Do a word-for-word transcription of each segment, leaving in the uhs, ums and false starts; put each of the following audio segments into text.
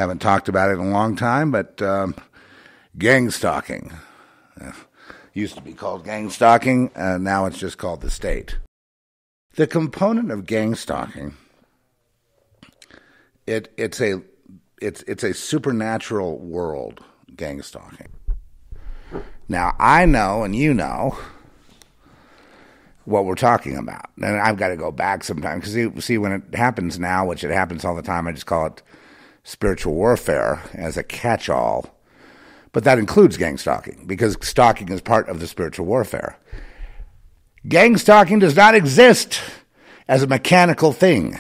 Haven't talked about it in a long time, but um, gangstalking. Uh, used to be called gangstalking, uh, now it's just called the state. The component of gangstalking, it it's a it's it's a supernatural world, gangstalking. Now I know and you know what we're talking about. And I've got to go back sometime because you see when it happens now, which it happens all the time, I just call it spiritual warfare as a catch-all. But that includes gang stalking because stalking is part of the spiritual warfare. Gang stalking does not exist as a mechanical thing.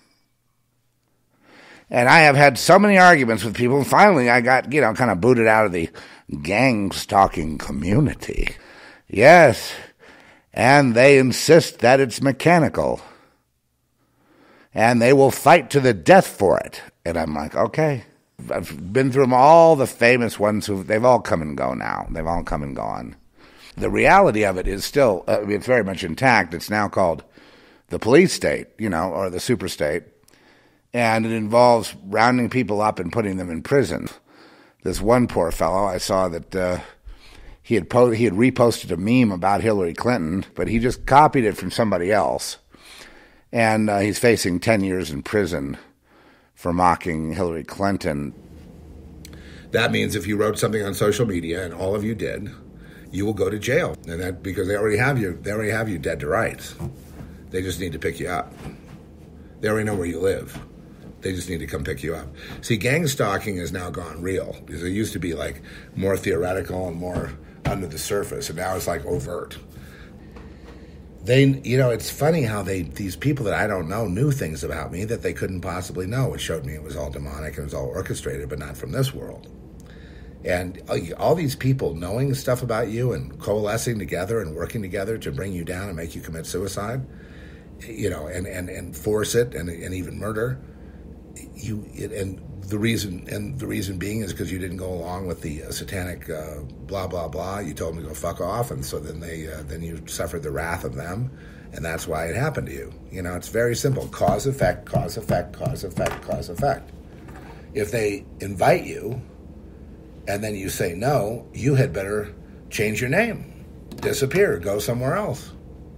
And I have had so many arguments with people, and finally I got, you know, kind of booted out of the gang stalking community. Yes, and they insist that it's mechanical. And they will fight to the death for it. And I'm like, okay. I've been through them, all the famous ones who they've all come and go now. They've all come and gone. The reality of it is still, uh, it's very much intact. It's now called the police state, you know, or the super state. And it involves rounding people up and putting them in prison. This one poor fellow, I saw that uh, he had po- he had reposted a meme about Hillary Clinton, but he just copied it from somebody else. And uh, he's facing ten years in prison for mocking Hillary Clinton. That means if you wrote something on social media, and all of you did, you will go to jail. And that because they already have you, they already have you dead to rights. They just need to pick you up. They already know where you live. They just need to come pick you up. See, gang stalking has now gone real because it used to be like more theoretical and more under the surface, and now it's like overt. They, you know, it's funny how they, these people that I don't know knew things about me that they couldn't possibly know. It showed me it was all demonic and it was all orchestrated, but not from this world. And all these people knowing stuff about you and coalescing together and working together to bring you down and make you commit suicide, you know, and, and, and force it and, and even murder, you, it, and the reason, and the reason being is because you didn't go along with the uh, satanic uh, blah blah blah. You told them to go fuck off, and so then they uh, then you suffered the wrath of them, and that's why it happened to you. You know, it's very simple: cause effect, cause effect, cause effect, cause effect. If they invite you, and then you say no, you had better change your name, disappear, go somewhere else.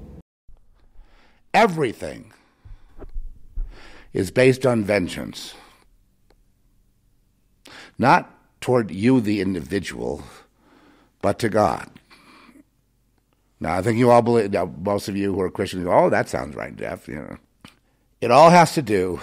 Everything is based on vengeance. Not toward you, the individual, but to God. Now, I think you all believe, now, most of you who are Christians go, oh, that sounds right, Jeff. You know, it all has to do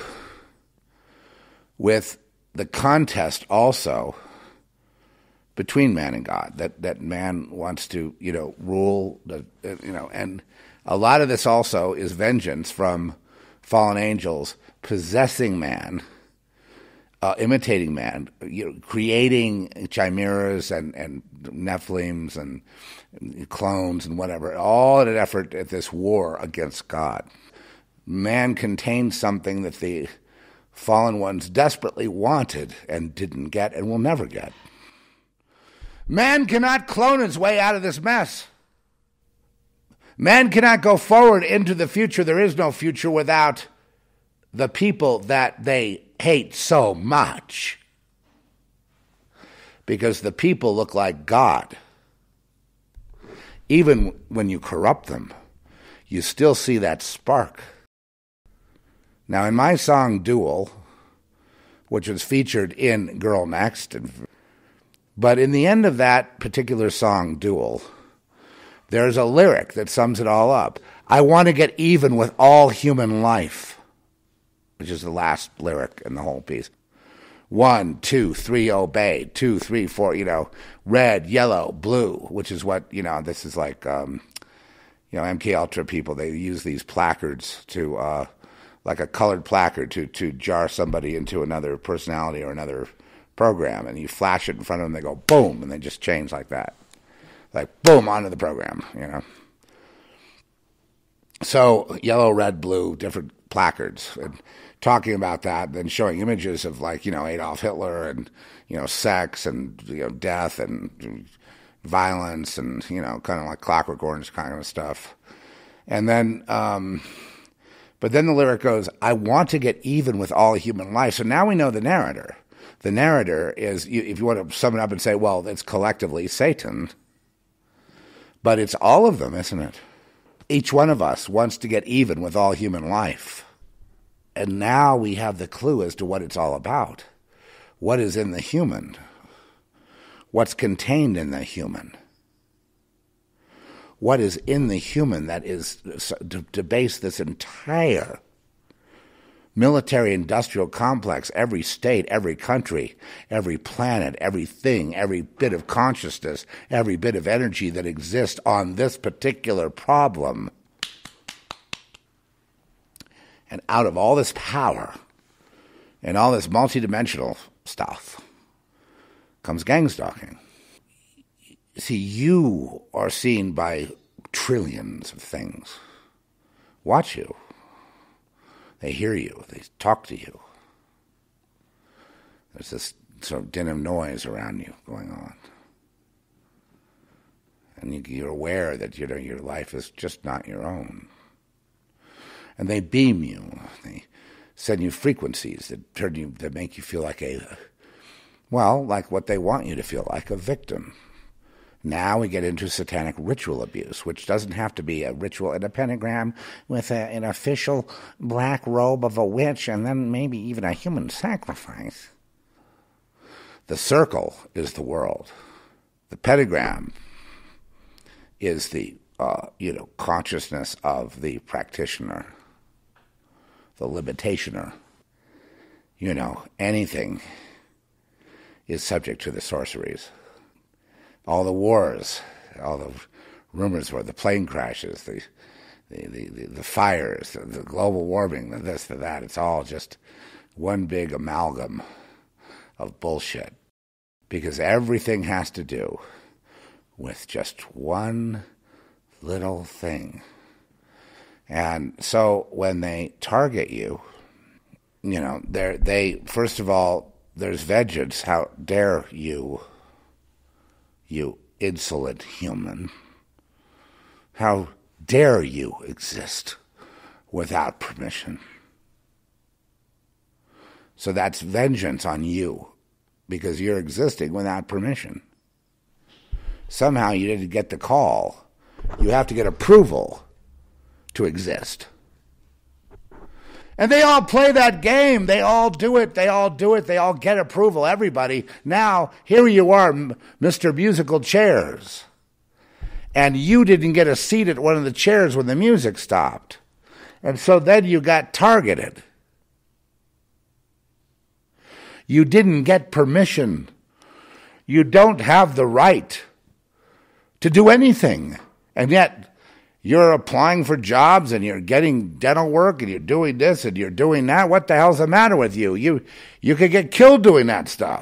with the contest also between man and God, that, that man wants to, you know, rule, the, you know, and a lot of this also is vengeance from fallen angels possessing man, Uh, imitating man, you know, creating chimeras and, and Nephilims and clones and whatever, all in an effort at this war against God. Man contains something that the fallen ones desperately wanted and didn't get and will never get. Man cannot clone his way out of this mess. Man cannot go forward into the future. There is no future without the people that they hate so much, because the people look like God. Even when you corrupt them, you still see that spark. Now, in my song Duel, which was featured in Girl Next, but in the end of that particular song, Duel, there's a lyric that sums it all up. I want to get even with all human life, which is the last lyric in the whole piece. One, two, three, obey. Two, three, four, you know, red, yellow, blue, which is what, you know, this is like, um, you know, M K Ultra people, they use these placards to, uh, like a colored placard to, to jar somebody into another personality or another program. And you flash it in front of them, they go, boom, and they just change like that. Like, boom, onto the program, you know. So, yellow, red, blue, different placards. And talking about that, then showing images of, like, you know, Adolf Hitler and, you know, sex and, you know, death and violence and, you know, kind of like Clockwork Orange kind of stuff. And then, um, but then the lyric goes, I want to get even with all human life. So now we know the narrator. The narrator is, if you want to sum it up and say, well, it's collectively Satan, but it's all of them, isn't it? Each one of us wants to get even with all human life. And now we have the clue as to what it's all about. What is in the human? What's contained in the human? What is in the human that is to, to base this entire military-industrial complex, every state, every country, every planet, everything, every bit of consciousness, every bit of energy that exists on this particular problem. And out of all this power and all this multidimensional stuff comes gangstalking. See, you are seen by trillions of things. Watch you. They hear you. They talk to you. There's this sort of din of noise around you going on. And you're aware that, you know, your life is just not your own. And they beam you. They send you frequencies that turn you, that make you feel like a, well, like what they want you to feel like, a victim. Now we get into satanic ritual abuse, which doesn't have to be a ritual in a pentagram with a, an official black robe of a witch and then maybe even a human sacrifice. The circle is the world. The pentagram is the, uh, you know, consciousness of the practitioner, the limitationer. You know, anything is subject to the sorceries. All the wars, all the rumors were the plane crashes, the the, the, the fires, the, the global warming, the this, the that. It's all just one big amalgam of bullshit. Because everything has to do with just one little thing. And so when they target you, you know, they they first of all, there's vengeance. How dare you, you insolent human? How dare you exist without permission? So that's vengeance on you, because you're existing without permission. Somehow you didn't get the call. You have to get approval to exist. And they all play that game. They all do it. They all do it. They all get approval. Everybody. Now, here you are, Mister Musical Chairs. And you didn't get a seat at one of the chairs when the music stopped. And so then you got targeted. You didn't get permission. You don't have the right to do anything. And yet, you're applying for jobs and you're getting dental work and you're doing this and you're doing that. What the hell's the matter with you? You you could get killed doing that stuff.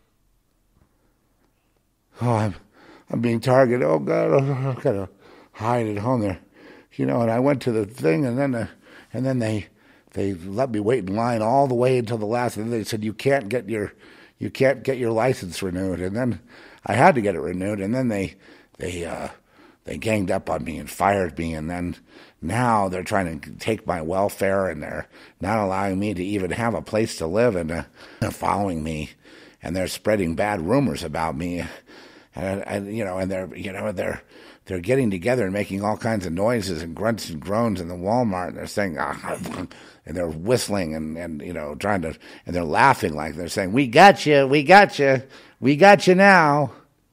Oh, I'm I'm being targeted. Oh God, I've got to hide at home there. You know, and I went to the thing and then the, and then they they let me wait in line all the way until the last, and they said you can't get your you can't get your license renewed. And then I had to get it renewed, and then they they uh They ganged up on me and fired me, and then now they're trying to take my welfare, and they're not allowing me to even have a place to live, and uh, they're following me, and they're spreading bad rumors about me, and, and you know, and they're you know they're they're getting together and making all kinds of noises and grunts and groans in the Walmart, and they're saying, ah, and they're whistling and and you know trying to, and they're laughing like they're saying, "We got you, we got you, we got you now."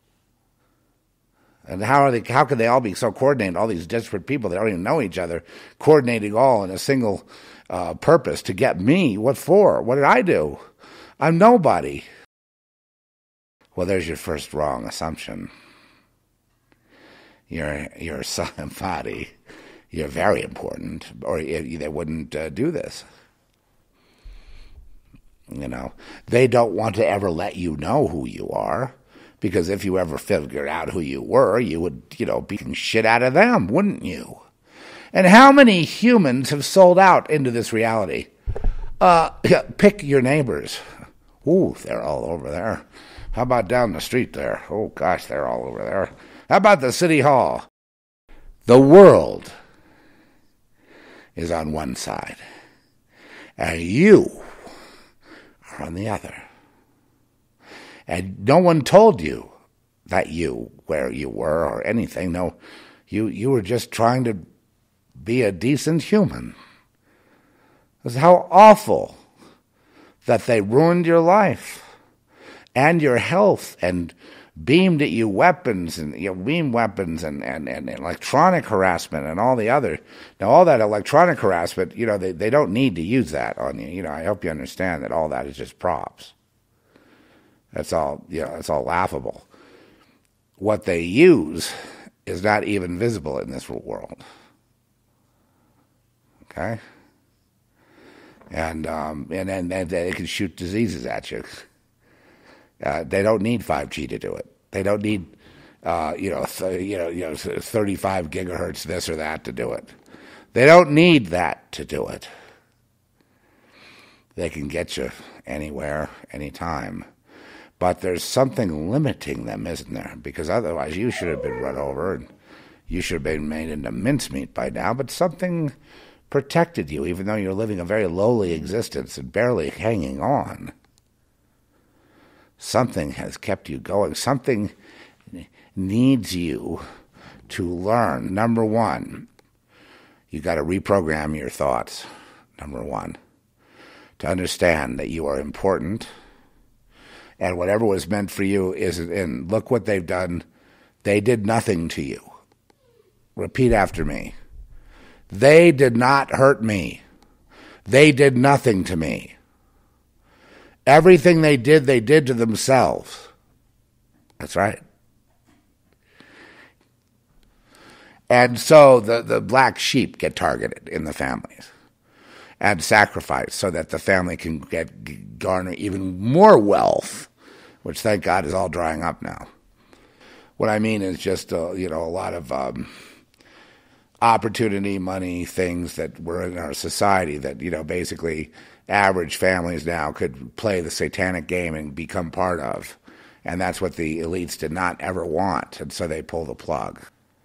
And how are they? How could they all be so coordinated? All these disparate people, they don't even know each other, coordinating all in a single uh, purpose to get me. What for? What did I do? I'm nobody. Well, there's your first wrong assumption. You're you're somebody. You're very important, or they wouldn't uh, do this. You know, they don't want to ever let you know who you are. Because if you ever figured out who you were, you would, you know, beat shit out of them, wouldn't you? And how many humans have sold out into this reality? Uh, pick your neighbors. Ooh, they're all over there. How about down the street there? Oh, gosh, they're all over there. How about the city hall? The world is on one side, and you are on the other. And no one told you that you, where you were or anything. No, you, you were just trying to be a decent human. That's how awful that they ruined your life and your health and beamed at you weapons and you know, beam weapons and, and, and electronic harassment and all the other. Now, all that electronic harassment, you know, they, they don't need to use that on you. You know, I hope you understand that all that is just props. That's all, you know, it's all laughable. What they use is not even visible in this world. Okay? And um, and, and, and they can shoot diseases at you. Uh, they don't need five G to do it. They don't need, uh, you know, th- you know, you know, thirty-five gigahertz this or that to do it. They don't need that to do it. They can get you anywhere, anytime. But there's something limiting them, isn't there? Because otherwise you should have been run over and you should have been made into mincemeat by now. But something protected you, even though you're living a very lowly existence and barely hanging on. Something has kept you going. Something needs you to learn. Number one, you got to reprogram your thoughts. Number one, to understand that you are important, and whatever was meant for you isn't. And look what they've done. They did nothing to you. Repeat after me. They did not hurt me. They did nothing to me. Everything they did, they did to themselves. That's right. And so the, the black sheep get targeted in the families and sacrificed so that the family can get garner even more wealth, which thank God is all drying up now. What I mean is just, uh, you know, a lot of um, opportunity, money, things that were in our society that, you know, basically average families now could play the satanic game and become part of. And that's what the elites did not ever want. And so they pull the plug.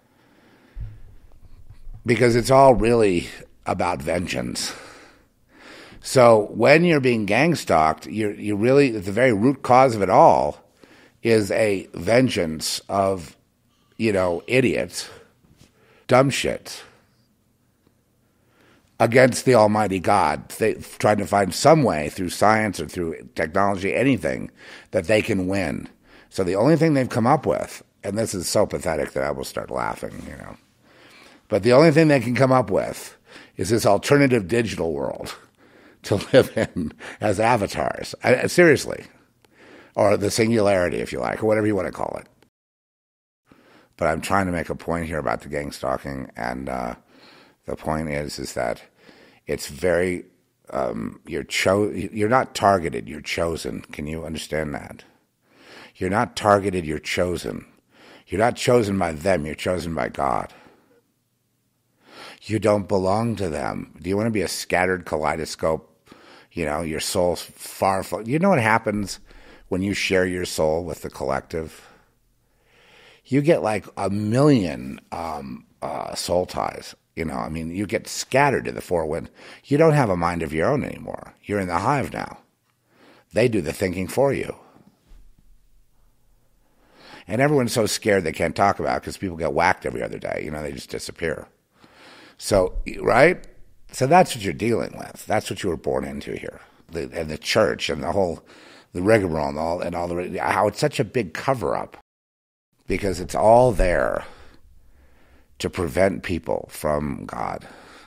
Because it's all really about vengeance. So when you're being gang-stalked, you're, you really, the very root cause of it all is a vengeance of, you know, idiots, dumb shits, against the Almighty God, they, trying to find some way through science or through technology, anything, that they can win. So the only thing they've come up with, and this is so pathetic that I will start laughing, you know, but the only thing they can come up with is this alternative digital world to live in as avatars. I, seriously. Or the singularity, if you like, or whatever you want to call it. But I'm trying to make a point here about the gang stalking, and uh, the point is, is that it's very, um, you're cho- you're not targeted, you're chosen. Can you understand that? You're not targeted, you're chosen. You're not chosen by them, you're chosen by God. You don't belong to them. Do you want to be a scattered kaleidoscope? You know, your soul's far, far. You know what happens when you share your soul with the collective? You get like a million um, uh, soul ties. You know, I mean, you get scattered to the four winds. You don't have a mind of your own anymore. You're in the hive now. They do the thinking for you. And everyone's so scared they can't talk about it because people get whacked every other day. You know, they just disappear. So, right? So that's what you're dealing with. That's what you were born into here. The, and the church and the whole, the rigmarole and all, and all the, how it's such a big cover-up because it's all there to prevent people from God.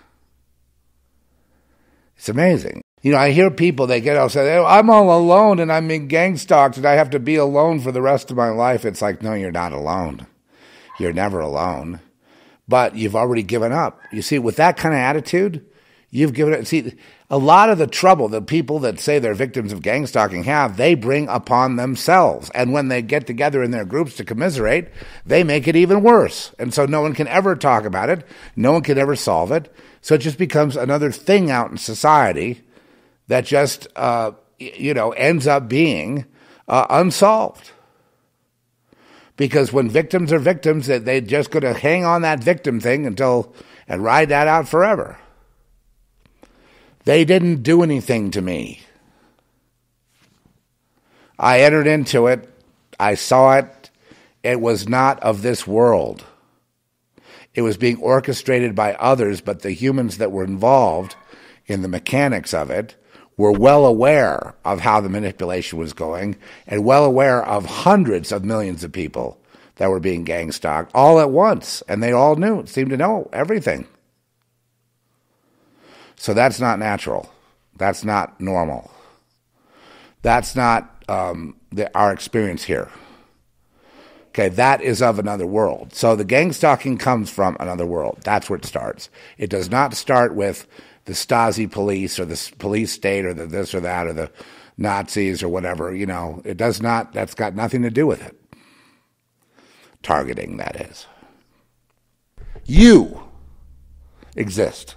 It's amazing. You know, I hear people, they get out say, oh, I'm all alone and I'm being gang stalked and I have to be alone for the rest of my life. It's like, no, you're not alone. You're never alone. But you've already given up. You see, with that kind of attitude, you've given it. See, a lot of the trouble that people that say they're victims of gang stalking have, they bring upon themselves. And when they get together in their groups to commiserate, they make it even worse. And so no one can ever talk about it. No one can ever solve it. So it just becomes another thing out in society that just, uh, you know, ends up being uh, unsolved. Because when victims are victims, they're just going to hang on that victim thing until and ride that out forever. They didn't do anything to me. I entered into it. I saw it. It was not of this world. It was being orchestrated by others, but the humans that were involved in the mechanics of it were well aware of how the manipulation was going and well aware of hundreds of millions of people that were being gang stalked all at once. And they all knew, seemed to know everything. So that's not natural. That's not normal. That's not um, the, our experience here. Okay, that is of another world. So the gang stalking comes from another world. That's where it starts. It does not start with the Stasi police or the police state or the this or that or the Nazis or whatever. You know, it does not, that's got nothing to do with it. Targeting, that is. You exist.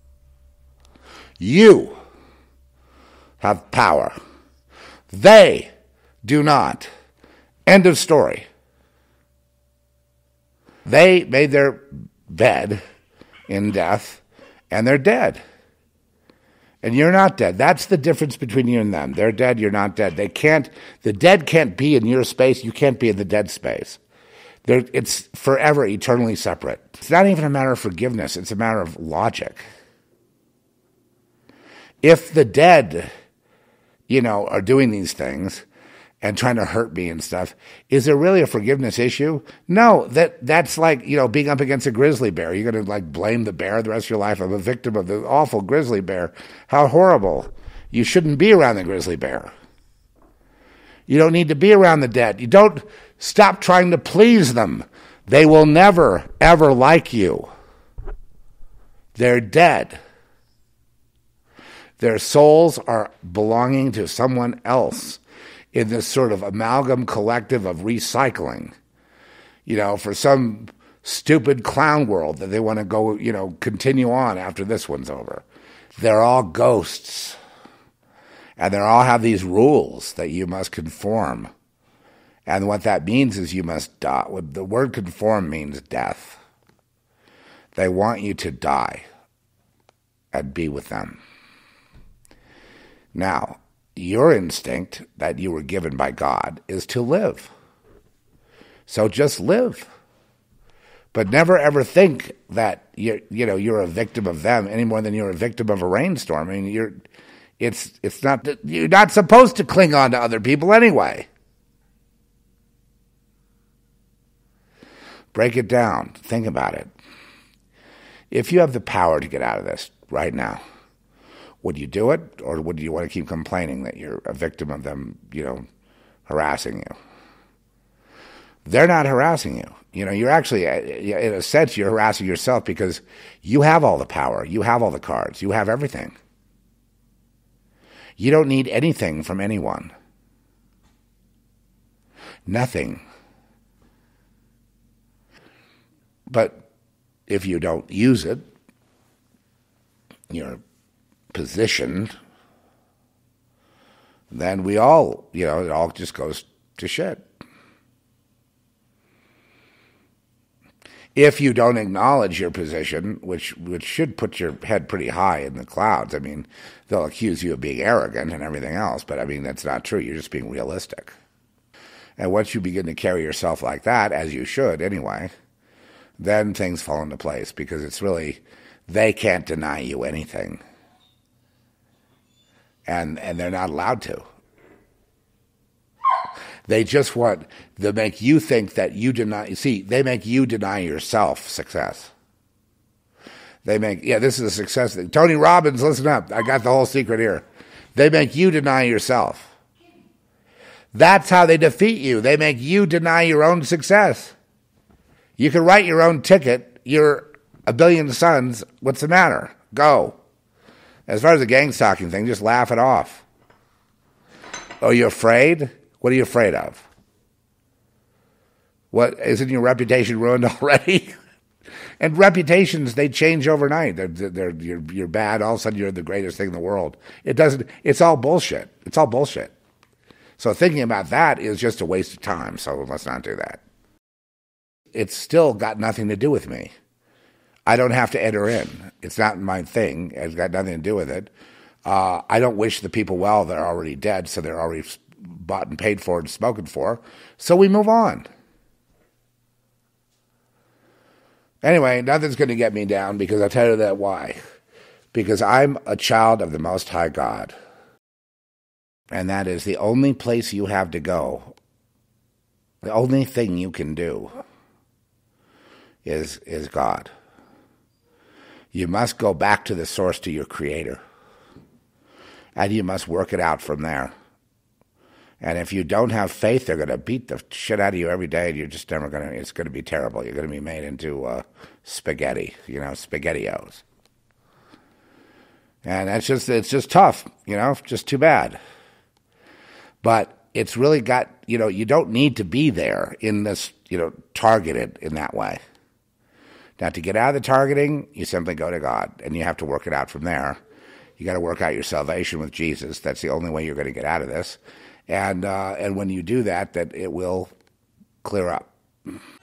You have power. They do not. End of story. They made their bed in death, and they're dead. And you're not dead. That's the difference between you and them. They're dead, you're not dead. They can't, the dead can't be in your space, you can't be in the dead space. They're, it's forever, eternally separate. It's not even a matter of forgiveness, it's a matter of logic. If the dead, you know, are doing these things and trying to hurt me and stuff, is there really a forgiveness issue? No, that that's like, you know, being up against a grizzly bear. You're going to, like, blame the bear the rest of your life. I'm a victim of the awful grizzly bear. How horrible. You shouldn't be around the grizzly bear. You don't need to be around the dead. You don't stop trying to please them. They will never, ever like you. They're dead. Their souls are belonging to someone else in this sort of amalgam collective of recycling, you know, for some stupid clown world that they want to go, you know, continue on after this one's over. They're all ghosts. And they all have these rules that you must conform. And what that means is you must die. The word conform means death. They want you to die and be with them. Now, your instinct that you were given by God is to live. So just live. But never ever think that you're, you know, you're a victim of them any more than you're a victim of a rainstorm. I mean, you're, it's, it's not, you're not supposed to cling on to other people anyway. Break it down. Think about it. If you have the power to get out of this right now, would you do it, or would you want to keep complaining that you're a victim of them, you know, harassing you? They're not harassing you. You know, you're actually, in a sense, you're harassing yourself because you have all the power. You have all the cards. You have everything. You don't need anything from anyone. Nothing. But if you don't use it, you're positioned, then we all, you know, it all just goes to shit. If you don't acknowledge your position, which which should put your head pretty high in the clouds, I mean, they'll accuse you of being arrogant and everything else, but I mean, that's not true. You're just being realistic. And once you begin to carry yourself like that, as you should anyway, then things fall into place because it's really, they can't deny you anything. And and they're not allowed to. They just want to make you think that you deny. See, they make you deny yourself success. They make, yeah, this is a success thing. Tony Robbins, listen up. I got the whole secret here. They make you deny yourself. That's how they defeat you. They make you deny your own success. You can write your own ticket. You're a billion sons. What's the matter? Go. As far as the gang stalking thing, just laugh it off. Oh, you're afraid? What are you afraid of? What, isn't your reputation ruined already? And reputations, they change overnight. They're, they're, you're, you're bad, all of a sudden you're the greatest thing in the world. It doesn't, it's all bullshit. It's all bullshit. So thinking about that is just a waste of time, so let's not do that. It's still got nothing to do with me. I don't have to enter in. It's not my thing. It's got nothing to do with it. Uh, I don't wish the people well that are already dead, so they're already bought and paid for and spoken for. So we move on. Anyway, nothing's going to get me down because I'll tell you that why. Because I'm a child of the Most High God. And that is the only place you have to go. The only thing you can do is, is God. You must go back to the source, to your Creator. And you must work it out from there. And if you don't have faith, they're going to beat the shit out of you every day, and you're just never going to, it's going to be terrible. You're going to be made into uh, spaghetti, you know, SpaghettiOs. And that's just, it's just tough, you know, just too bad. But it's really got, you know, you don't need to be there in this, you know, targeted in that way. Now, to get out of the targeting, you simply go to God, and you have to work it out from there. You got to work out your salvation with Jesus. That's the only way you're going to get out of this. And uh, and when you do that, that it will clear up.